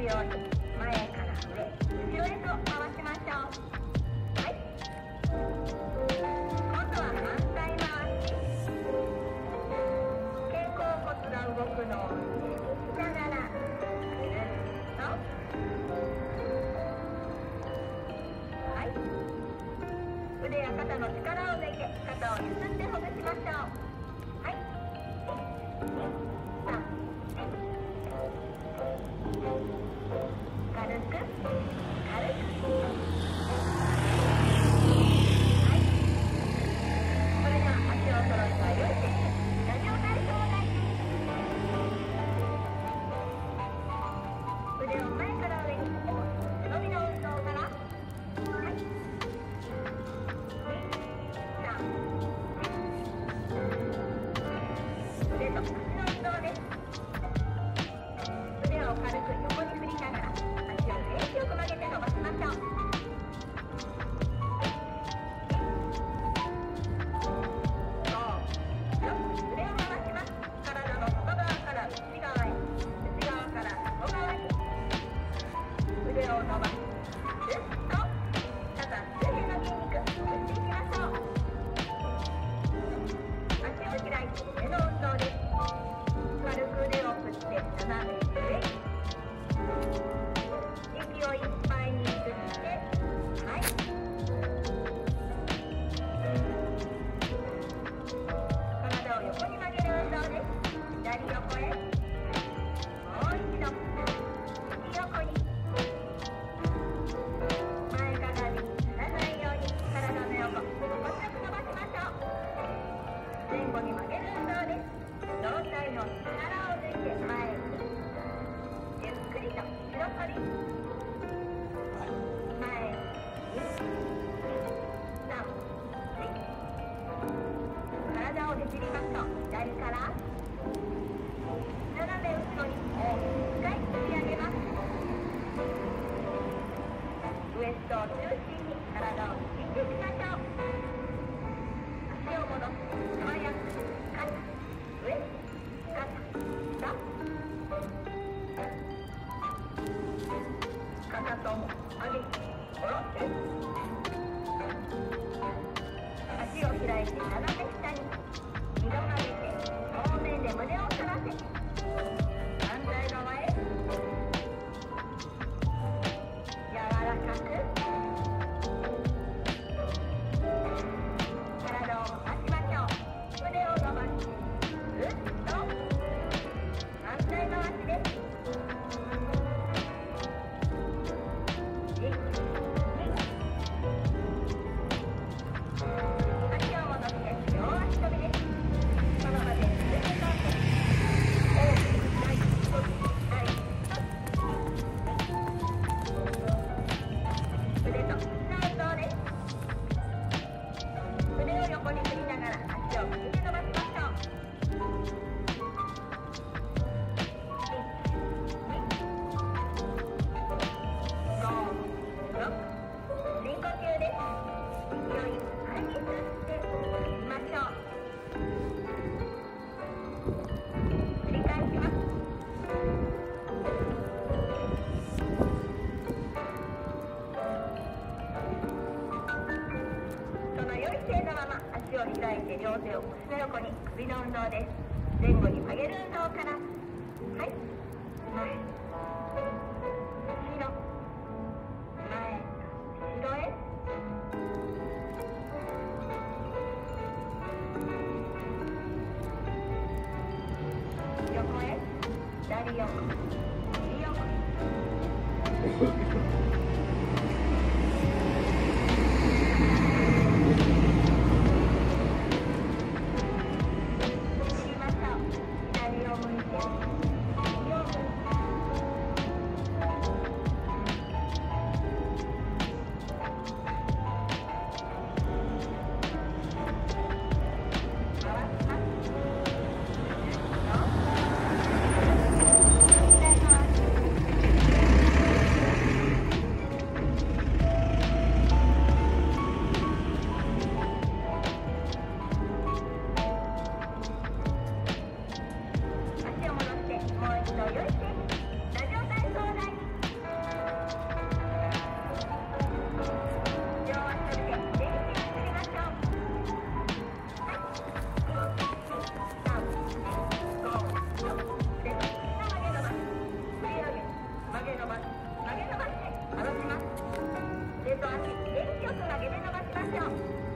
ように前から上、後ろへと回しましょう。はい。今度は反対回し。肩甲骨が動くのを意識しながらぐるっと。はい。腕や肩の力を抜いて肩をゆすってほぐしましょう。はい。1、2、3。軽く軽く。はい。それでは足を揃えたよいしラジオ体操です。腕を前から上に背伸びの運動から。はい。腕と足の運動です。腕を軽く横に振りながら足を元気よく曲げて伸ばしましょう。腕を回します。体の外側から内側へ、内側から外側に腕を伸ばし、ぐっと肩周辺の筋肉を振っていきましょう。足を開いて腕の運動です。軽く腕を振って斜め上に。息をいっぱいに吸って、はい。体を横に曲げる運動です。左横へ。もう一度。右横に。前かがみにならないように体の横、心地よく伸ばしましょう。前後に曲げる運動です。胴体の力を抜いて前に。ゆっくりと後ろ反り。前に。1、2、3、体をねじりましょう。左から斜め後ろに大きく1回引き上げます。ウエストを中心に体を引いていきましょう。足を戻して素早く肩、上、肩、下。かかとも上げて下ろして足を開いて斜め下に二度曲げて正面で胸を反らせ反対側へ柔らかく体を回しましょう。胸を伸ばしてぐっと反対回しです。開いて両手を腰の横に首の運動です。前後に曲げる運動から。はい。前、後ろ、前、後ろへ。横へ、左横、右横。 げ伸ばし曲げ伸ばして下ろします。腕と足元気よく曲げて伸ばしましょう。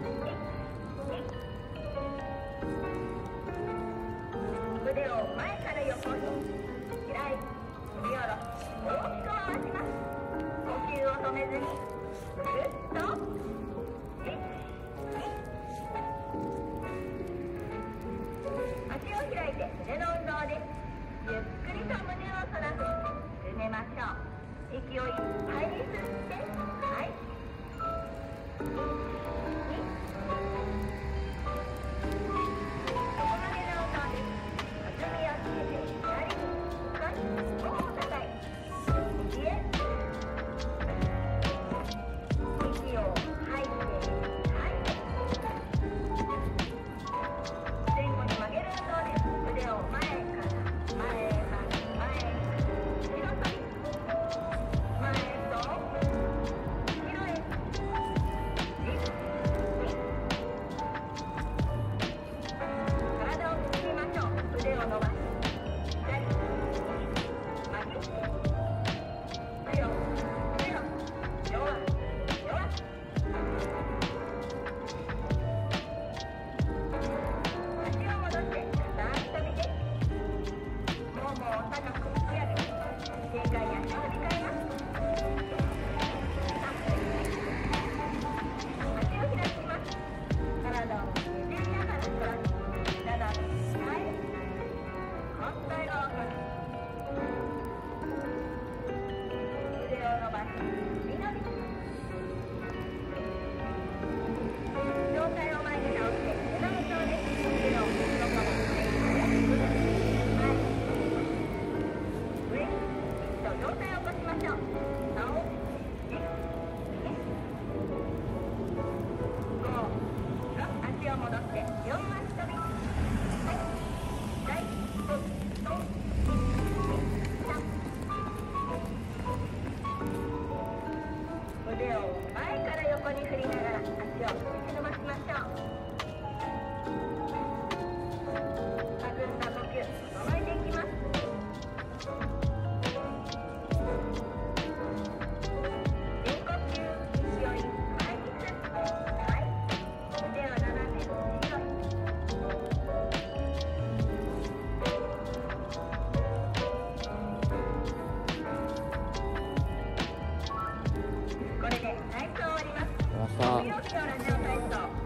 腕を前から横に開いて振り下ろし大きく回します。呼吸を止めずにぐるっと足を開いて胸の運動です。ゆっくりと胸を反らせ緩めましょう。息をいっぱいに吸ってはい。腕を前から横に振りながら足を引き伸ばしましょう。弾んだ呼吸整えていきます。深呼吸、息をいっぱいに吸ってはい。腕を斜め後ろにこれで体操終わります。水曜日のラジオ体操